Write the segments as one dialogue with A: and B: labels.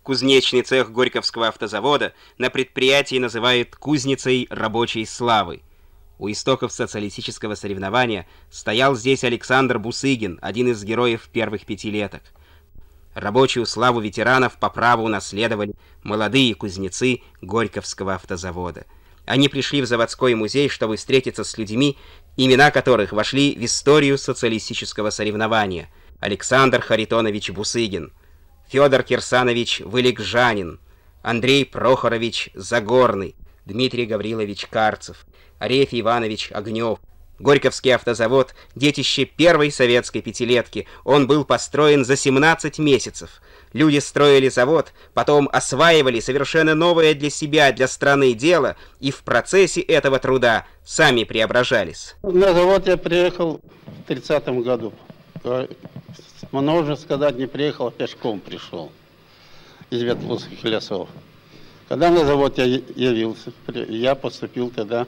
A: Кузнечный цех Горьковского автозавода на предприятии называют «кузницей рабочей славы». У истоков социалистического соревнования стоял здесь Александр Бусыгин, один из героев первых пятилеток. Рабочую славу ветеранов по праву унаследовали молодые кузнецы Горьковского автозавода. Они пришли в заводской музей, чтобы встретиться с людьми, имена которых вошли в историю социалистического соревнования. Александр Харитонович Бусыгин, Федор Кирсанович Вылегжанин, Андрей Прохорович Загорный, Дмитрий Гаврилович Карцев, Арефий Иванович Огнев. Горьковский автозавод – детище первой советской пятилетки. Он был построен за 17 месяцев. Люди строили завод, потом осваивали совершенно новое для себя, для страны дело, и в процессе этого труда сами преображались.
B: На завод я приехал в 30-м году. Можно сказать, не приехал, а пешком пришел из Ветлугских лесов. Когда на завод я явился, я поступил тогда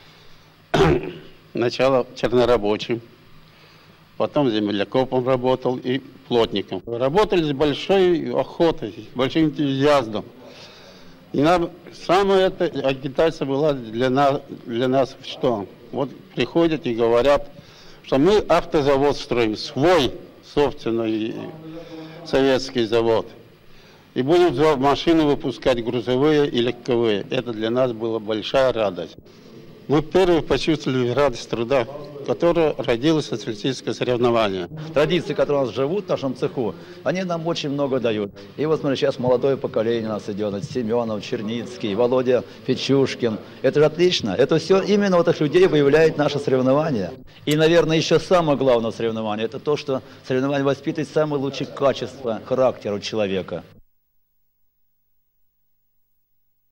B: сначала чернорабочим, потом землекопом работал и плотником. Работали с большой охотой, с большим энтузиазмом. И нам самая эта агитация была для нас что? Вот приходят и говорят, что мы автозавод строим, свой собственный советский завод. И будем машины выпускать грузовые и легковые. Это для нас была большая радость. Мы первые почувствовали радость труда, которая родилась социалистическое соревнование.
C: Традиции, которые у нас живут в нашем цеху, они нам очень много дают. И вот смотри, сейчас молодое поколение у нас идет. Семенов, Черницкий, Володя Печушкин. Это же отлично. Это все именно вот этих людей выявляет наше соревнование. И, наверное, еще самое главное соревнование, это то, что соревнование воспитывает самые лучшие качества характера у человека.